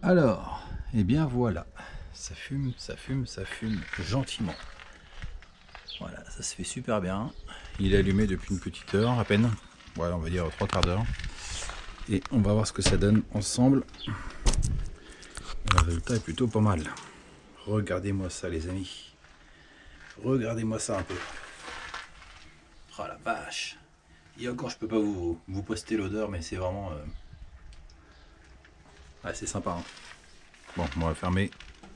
Alors, et bien voilà, ça fume gentiment. Voilà, ça se fait super bien. Il est allumé depuis une petite heure à peine. Voilà, on va dire 3/4 d'heure. Et on va voir ce que ça donne ensemble. Le résultat est plutôt pas mal. Regardez-moi ça les amis. Regardez-moi ça un peu. Oh la vache. Et encore je peux pas vous poster l'odeur, mais c'est vraiment c'est sympa hein. Bon, on va fermer.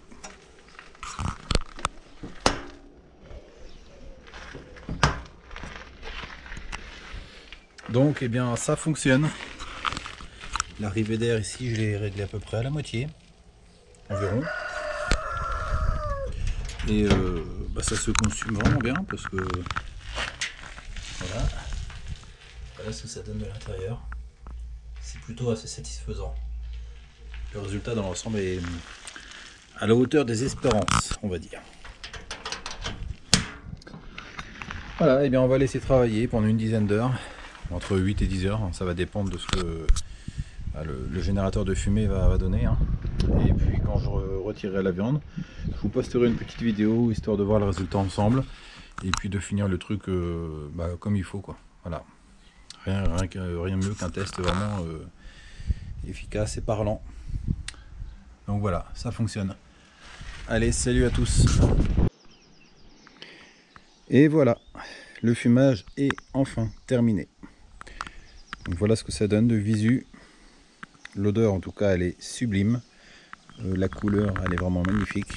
Donc eh bien ça fonctionne. L'arrivée d'air ici je l'ai réglé à peu près à la moitié environ. Et ça se consume vraiment bien parce que voilà ce que ça donne de l'intérieur. C'est plutôt assez satisfaisant. Le résultat dans l'ensemble est à la hauteur des espérances, on va dire. Voilà, et bien on va laisser travailler pendant une dizaine d'heures, entre 8 et 10 heures, ça va dépendre de ce que le générateur de fumée va donner. Hein. Et puis quand je retirerai la viande, je vous posterai une petite vidéo histoire de voir le résultat ensemble et puis de finir le truc comme il faut quoi. Voilà. Rien mieux qu'un test vraiment efficace et parlant. Donc voilà, ça fonctionne. Allez, salut à tous. Et voilà, le fumage est enfin terminé. Donc voilà ce que ça donne de visu. L'odeur en tout cas elle est sublime. La couleur elle est vraiment magnifique.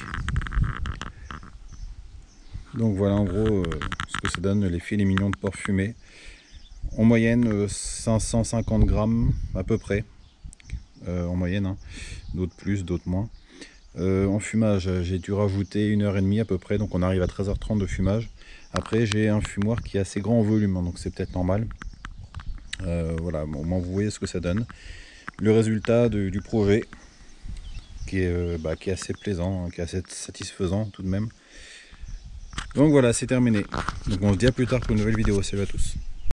Donc voilà en gros ce que ça donne les filets mignons de porc fumé. En moyenne 550 grammes à peu près. En moyenne, hein. D'autres plus, d'autres moins. En fumage j'ai dû rajouter 1h30 à peu près, donc on arrive à 13h30 de fumage. Après j'ai un fumoir qui est assez grand en volume, hein, donc c'est peut-être normal. Voilà, bon, au moins vous voyez ce que ça donne. Le résultat du projet qui est assez plaisant, hein, qui est assez satisfaisant tout de même. Donc voilà, c'est terminé. Donc on se dit à plus tard pour une nouvelle vidéo. Salut à tous.